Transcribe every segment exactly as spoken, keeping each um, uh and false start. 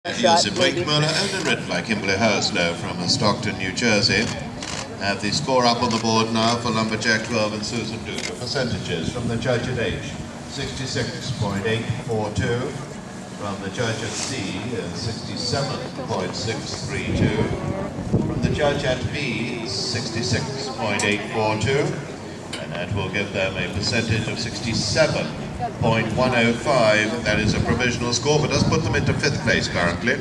Joseph Blakemiller, owned and written by Kimberly Herslow from Stockton, New Jersey. Have the score up on the board now for Lumberjack twelve and Susan Duda. Percentages from the judge at H, sixty-six point eight four two. From the judge at C, sixty-seven point six three two. From the judge at B, sixty-six point eight four two. And that will give them a percentage of sixty-seven point one oh five. That is a provisional score, but does put them into fifth place currently.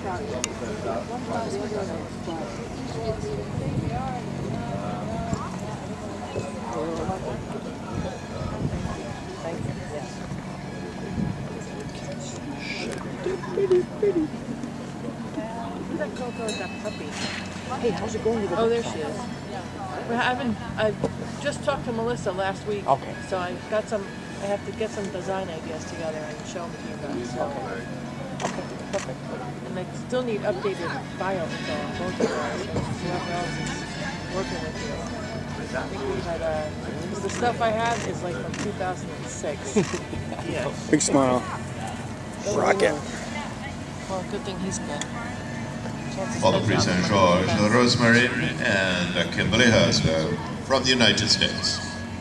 Hey, how's it going? Oh, there she is. Well, I haven't. I just talked to Melissa last week. Okay. So I got some. I have to get some design ideas together and show them to you guys. So. Okay. Okay. Perfect. And I still need updated bio info on both of us. Whoever else is working with you. I think we had uh, because the stuff I have is like from two thousand six. Yeah. Big smile. Rocket. Well, good thing he's good. For the Prix Saint George, Rosemary and Kimberly Herslow from the United States.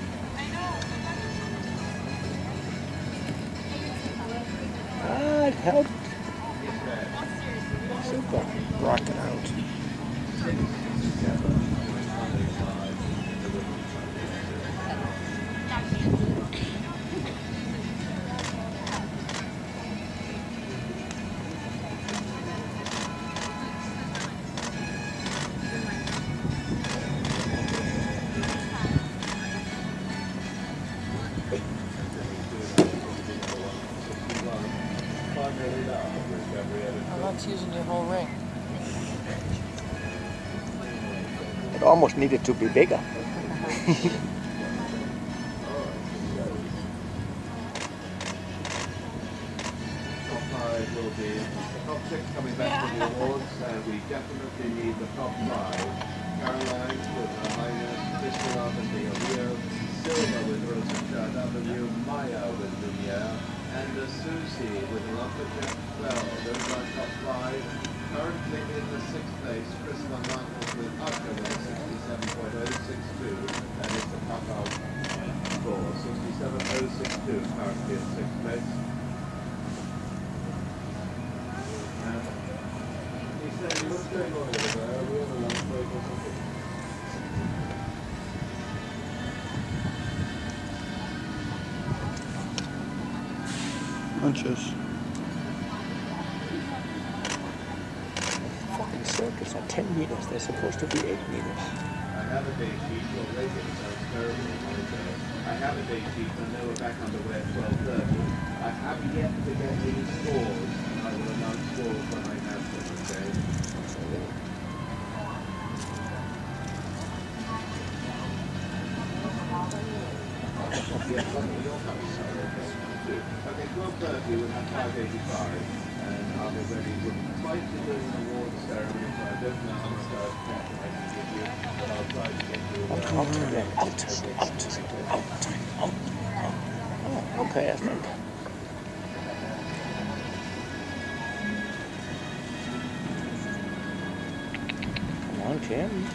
Ah, it helped. Super. Rocket out. I'm not using your whole ring. It almost needed to be bigger. Top five will be top six coming back from the awards, and we definitely need the top five. Caroline with her Highness, Crystal and the Rio, Silva with Rosa W, Maya with Lumiere, and uh, Susie with Lumberjack twelve. Those are top five. Currently in the sixth place, Chris Van Martels with Usher with sixty-seven point oh six two. That is the cut-off score. sixty-seven point oh six two currently in sixth place. And he said, what's going on over there? Are we on a lunch break or something? Punches. Fucking circuits are ten meters. They're supposed to be eight meters. I have a day sheet already, so it's terrible. I have a day sheet and they were back underway at twelve thirty. I have yet to get any scores. I will announce scores when I have them, okay? Yes, you'll have some, okay? Okay, twelve thirty we'll have five eighty-five, and I'll be ready. We're trying to do an award ceremony, so I don't know how much time I can give you, but I'll try to get you. I'll come to them. I'll take it. I'll take it. Out. Out. Oh, okay, I think. Come on, Tim.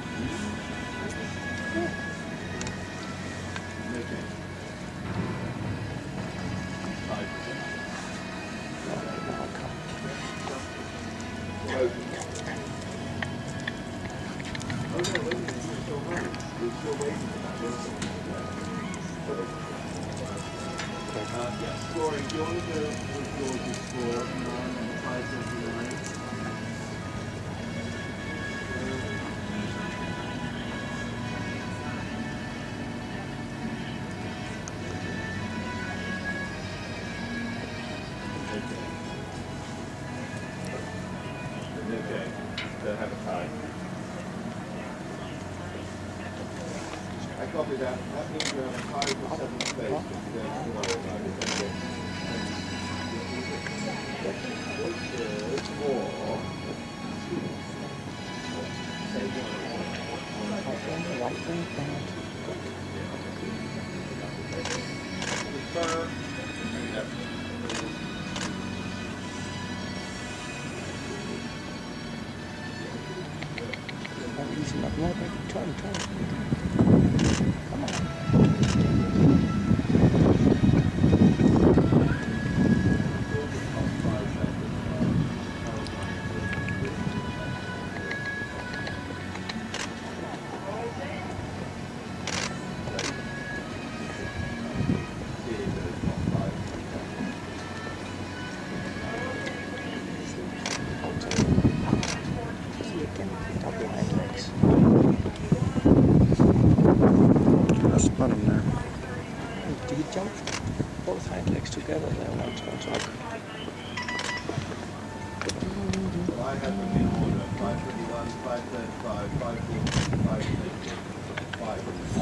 Uh, yes, scoring. Do you want to go with George's score? nine five seventy-nine. Okay. So have a tie. I copy that. That means we have a tie for seventh place, but you don't have to worry about it. This is four. Say one. Confirm. not more, baby. Turn, turn. Come on. Double hind legs. Just put him there. Did he jump both hind legs together there once on top? I have them in order. five thirty-one, five thirty-five, five forty, five fifty, five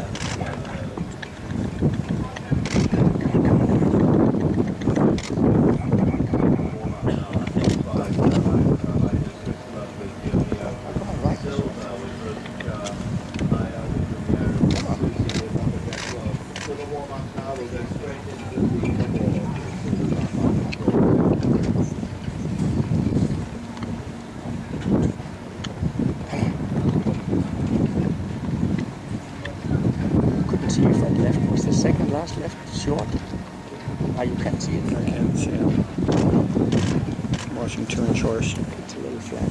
Couldn't see if that left was the second last left short. Ah, you can't see it. I can't see him. Watching two inch horse. It's a little flat.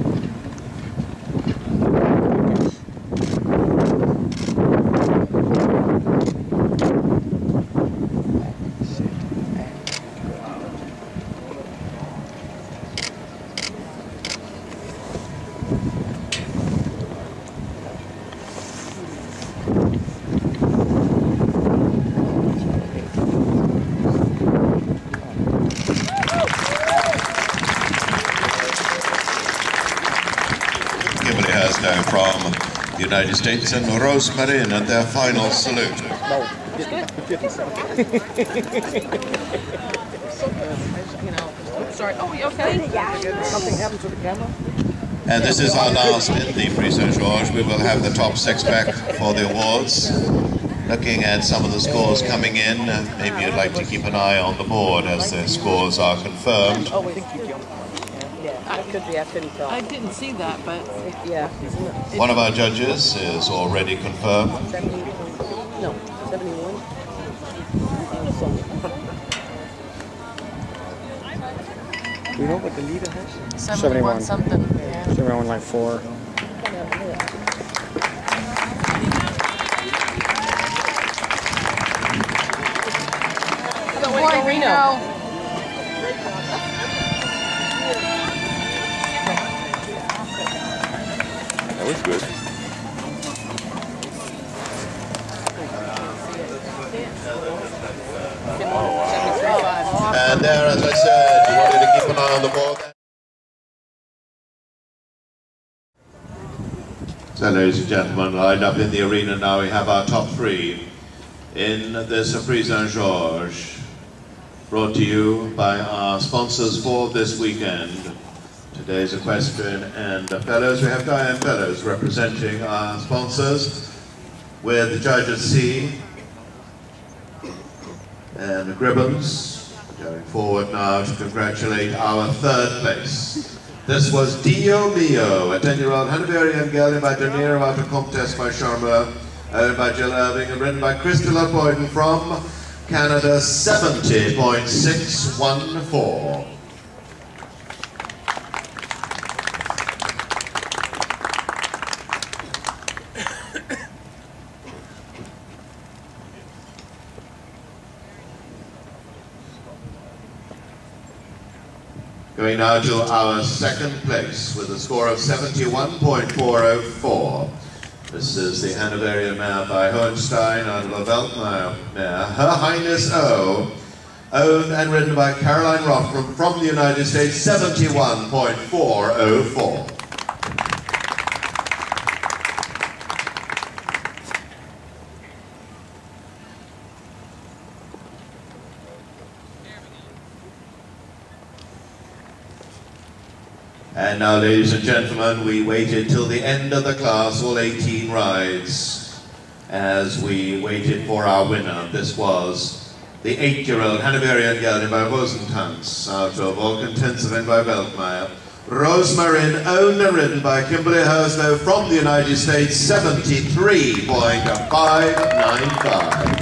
Has now from the United States and Rosemary and their final salute. No, it didn't say. You know, sorry. Oh, you okay? Something happened to the camera? And this is our last in the Prix Saint-Georges. We will have the top six back for the awards. Looking at some of the scores coming in, uh, maybe you'd like to keep an eye on the board as the scores are confirmed. Oh, wait. I could be. I couldn't tell. I didn't see that, but yeah. One of our judges is already confirmed. seventy, no, seventy-one. Do you know what the leader has? seventy-one something. Yeah. seventy-one like four. Good boy, Reno. That was good. And there, as I said, you wanted to keep an eye on the board. So, ladies and gentlemen, lined up in the arena now, we have our top three in this Prix Saint-Georges, brought to you by our sponsors for this weekend. Today's Equestrian and Fellows. We have Diane Fellows representing our sponsors with the judge at C and Gribbons. Going forward now to congratulate our third place. This was Dio Mio, a ten-year-old Hanoverian gelding by Denier out of Comtesse by Charmer, owned by Jill Irving and ridden by Christopher Boyden from Canada, seventy point six one four. Going now to our second place with a score of seventy-one point four oh four. This is the Hanoverian mare by Hohenstein out of La Veltmeyer mare, Her Highness O, owned and ridden by Caroline Roth from, from the United States, seventy-one point four oh four. And now, ladies and gentlemen, we waited till the end of the class, all eighteen rides, as we waited for our winner. This was the eight-year-old Hanoverian gelding by Rosentanz, out of Alkentinsen by Veltmeyer, Rosemarin, owned and ridden by Kimberly Herslow from the United States, seventy-three point five nine five.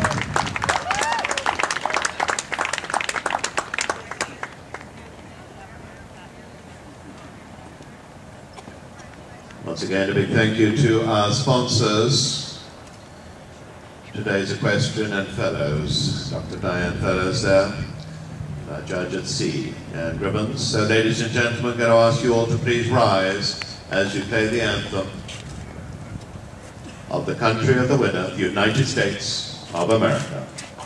Once again, a big thank you to our sponsors, today's equestrian and fellows, Doctor Diane Fellows there, our judge at C, and ribbons. So ladies and gentlemen, I'm going to ask you all to please rise as you play the anthem of the country of the winner, the United States of America.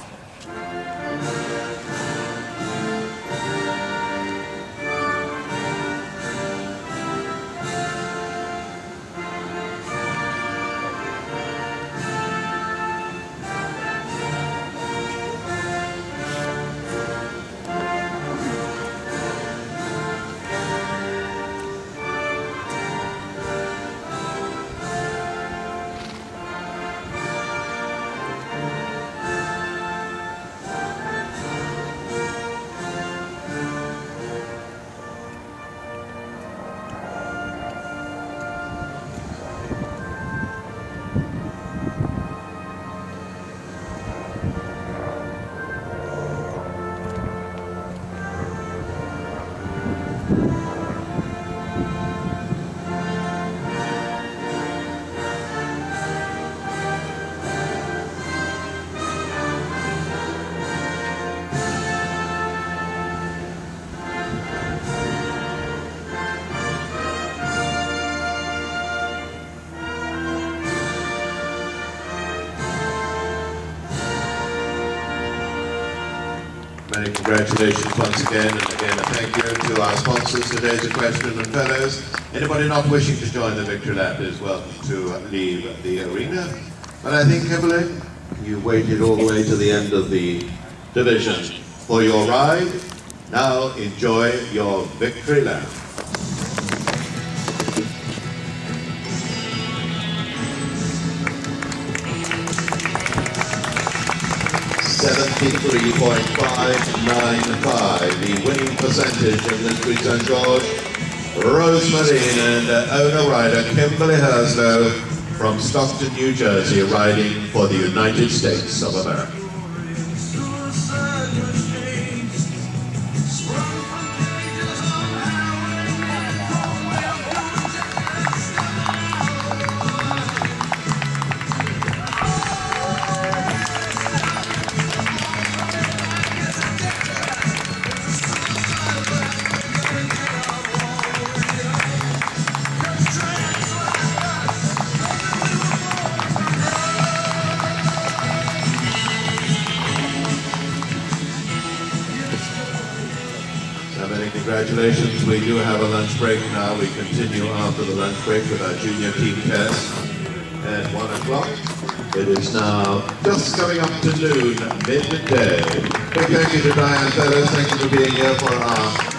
Many congratulations once again, and again a thank you to our sponsors, today's equestrian and fellows. Anybody not wishing to join the victory lap is welcome to leave the arena. But I think, Kimberly, you waited all the way to the end of the division for your ride. Now enjoy your victory lap. seventy-three point five nine five, the winning percentage in this week's Saint George. Rosemarin and uh, owner rider Kimberly Herslow from Stockton, New Jersey, riding for the United States of America. Congratulations. We do have a lunch break now. We continue after the lunch break with our junior team test at one o'clock. It is now just coming up to noon, midday. Big thank you to Diane Fellows. Thank you for being here for our